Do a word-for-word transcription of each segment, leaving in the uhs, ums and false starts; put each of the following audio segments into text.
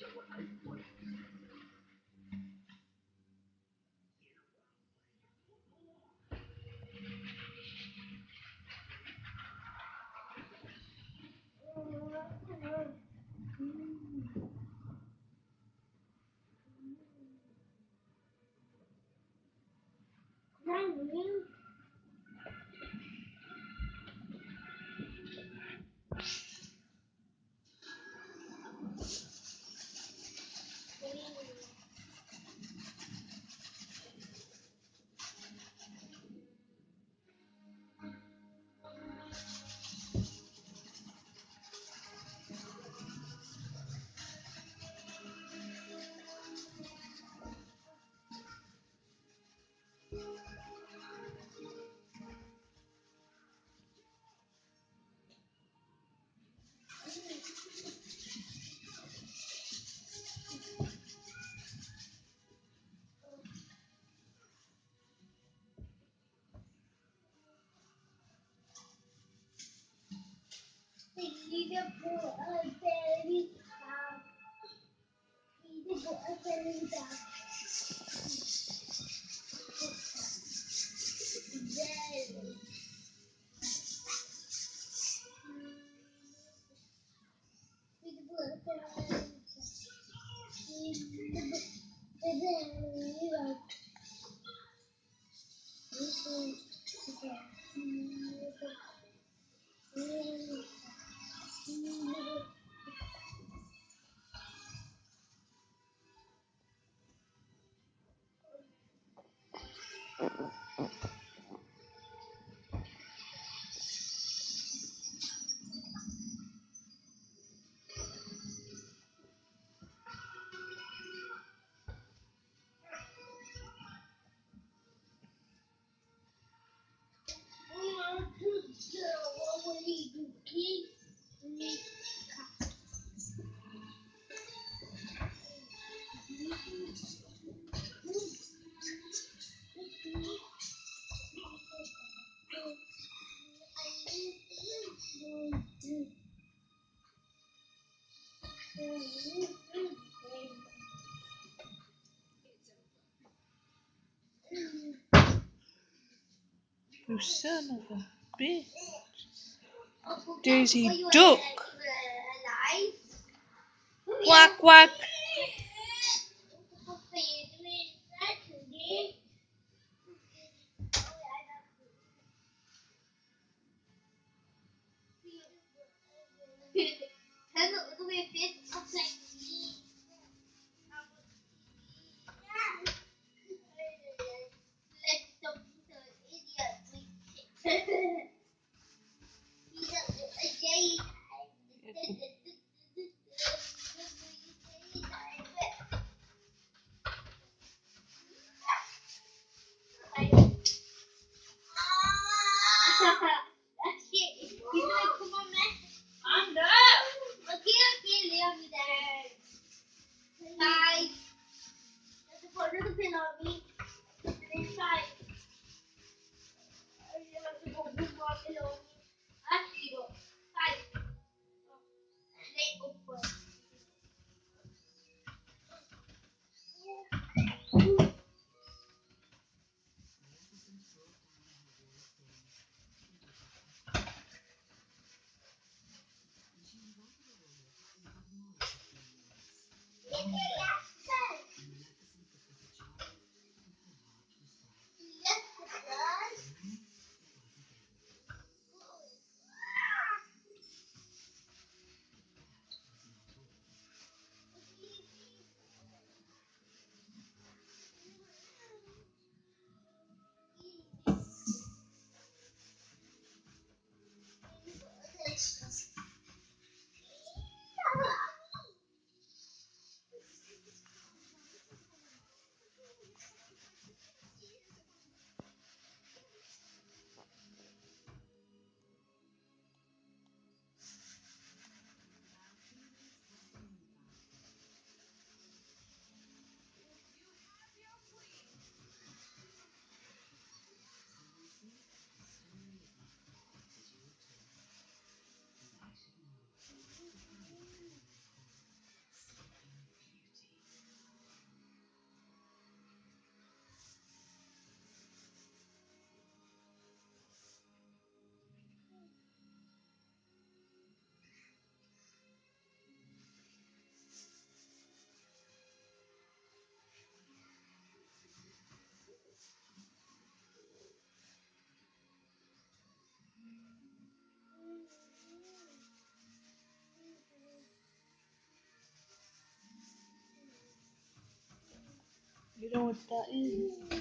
You son of a bitch. Daisy Duck. Quack quack. know what that is.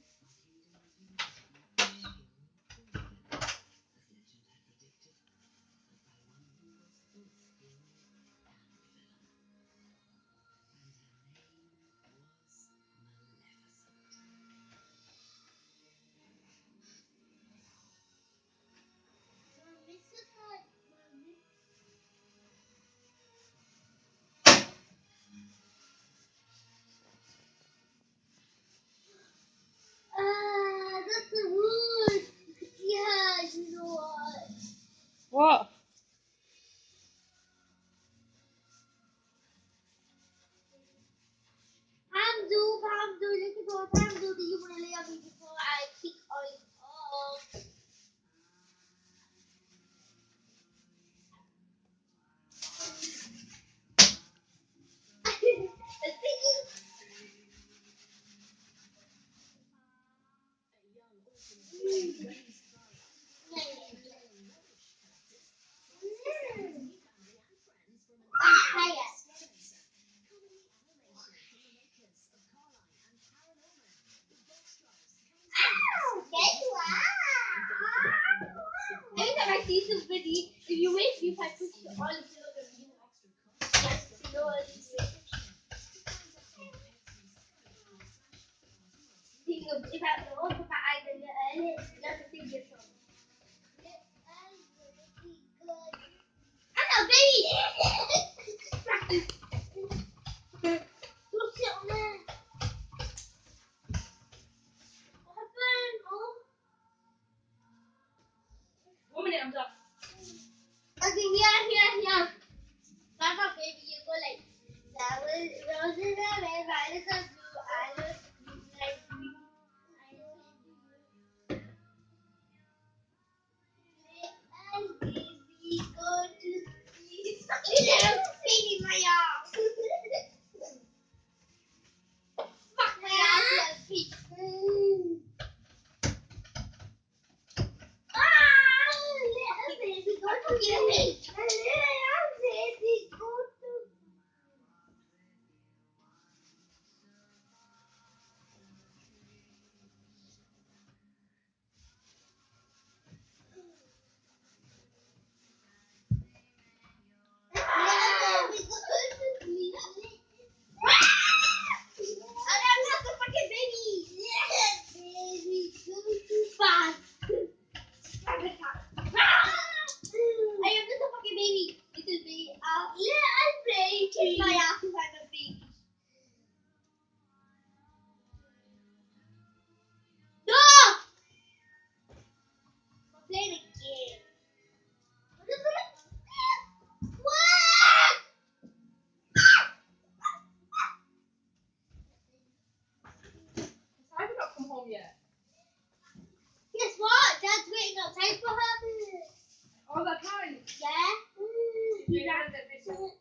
Ah, that's the wood. Yeah, you know what? What? Hamdu, Hamdu, look at what Hamdu that you want to lay on me before I kick on off. Every time I see somebody, if you wait, if I push it all into the video, yes, you know what you say. Think of if I open my eyes a little early, that's a thing different. Hello, baby! Don't sit on there. What happened? Oh. One minute, I'm done. Okay, here, here, here. That's how baby you go like. That was roses are red, violets are blue. I look like green. I know him. And baby go to sleep. You never seen my arm. Fuck my ass, little bitch. Ah, little baby go to sleep. Little baby go to sleep. Playing a game. What? I've not come home yet. Guess what? Dad's waiting outside for her. All that time. Yeah. She's doing it this